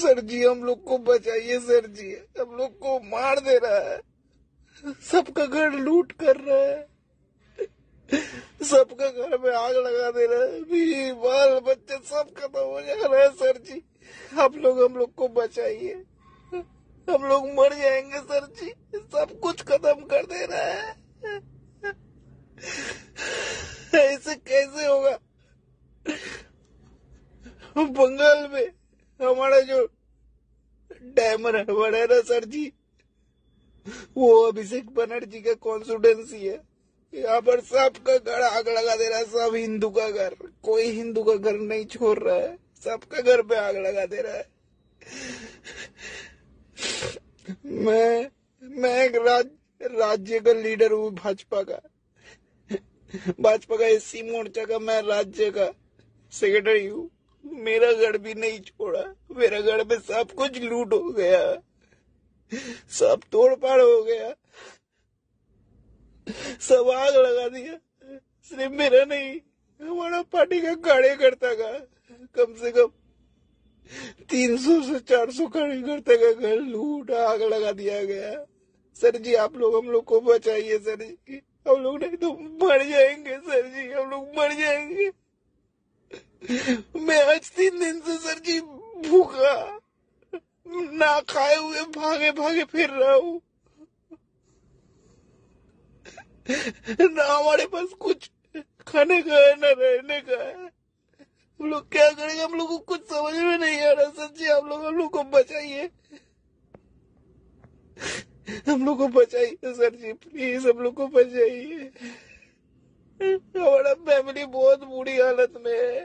Sir जी हम लोग को बचाइए सर जी, हम लोग को मार दे रहा है, सबका घर लूट कर रहा है, सबका घर में आग लगा दे रहा है, बीवी बाल बच्चे सब खत्म हो जा रहा है सर जी, आप लोग हम लोग को बचाइए, हम लोग मर जाएंगे सर जी, सब कुछ खत्म कर दे रहा है, ऐसे कैसे होगा। बंगाल में हमारा जो डैमर है बड़ा ना सर जी, वो अभिषेक बनर्जी का कॉन्स्टिट्यूएंसी है, यहाँ पर सबका घर आग लगा दे रहा है, सब हिंदू का घर, कोई हिंदू का घर नहीं छोड़ रहा है, सबका घर पे आग लगा दे रहा है। मैं एक राज्य का लीडर हूँ, भाजपा का एससी मोर्चा का मैं राज्य का सेक्रेटरी हूँ, मेरा घर भी नहीं छोड़ा, मेरा घर में सब कुछ लूट हो गया, सब तोड़ फाड़ हो गया, सब आग लगा दिया। सिर्फ मेरा नहीं, हमारा पार्टी का कार्यकर्ता का कम से कम 300 से 400 कार्यकर्ता का घर लूट आग लगा दिया गया। सर जी आप लोग हम लोग को बचाइए सर जी, हम लोग नहीं तो मर जाएंगे सर जी, हम लोग मर जाएंगे। मैं आज 3 दिन से सर जी भूखा ना खाए हुए भागे भागे फिर रहा हूँ, ना हमारे पास कुछ खाने का है ना रहने का है, हम लोग क्या करेंगे, हम लोग को कुछ समझ में नहीं आ रहा सर जी, आप लोग हम लोग को बचाइए, हम लोग को बचाइए सर जी, प्लीज हम लोग को बचाइए, हमारा फैमिली बहुत बुरी हालत में है।